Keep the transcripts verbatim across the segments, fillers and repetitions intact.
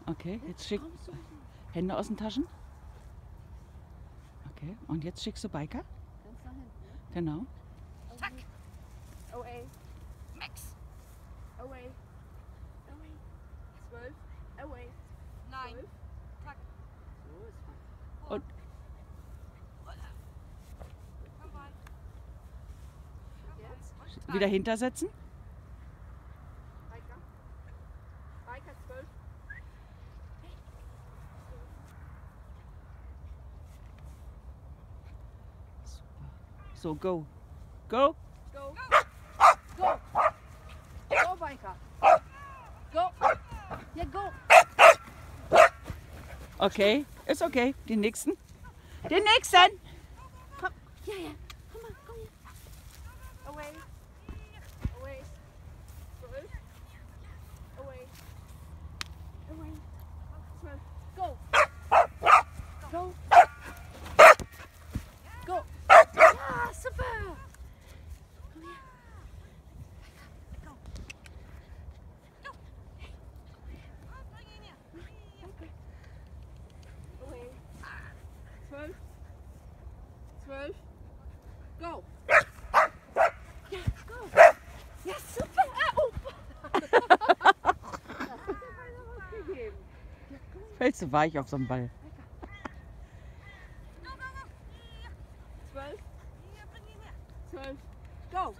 Okay, jetzt schick Hände aus den Taschen. Okay, und jetzt schickst du Baika? Ganz nach hinten, ne? Genau. Zack. Away. Max. Away. Away. Zwölf. Away. Nein. Zwölf. Zack. So ist fein. Und Jetzt. wieder hintersetzen. Baika. Baika zwölf. So, go. Go. Go. Go. Go, Baika. Go. Ja, go. Okay, ist okay. Den nächsten. Den nächsten. Komm. Ja, ja. Komm mal, komm hier. Away. Away. Zwölf. Away. Away. Zwölf. Go. Go. Go. Ja, super. Komm her. Go. Go. Away. Zwölf. Zwölf. Go. Ja, go. Ja, super. Ah, oh. Das hat ja keiner was gegeben. Ja, go. Fällst du weich auf so einen Ball. Zwölf. Zwölf. Go.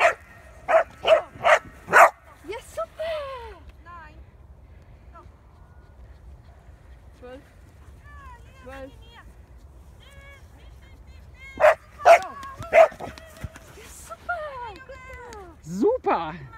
Ja, super. Nein. Zwölf. Zwölf. Go. Ja, super. Gut. Super.